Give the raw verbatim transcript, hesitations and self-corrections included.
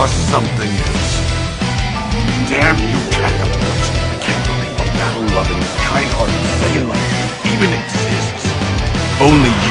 are something else. Damn you, catapults. I can't believe a battle-loving, kind-hearted thing like you even exists. Only you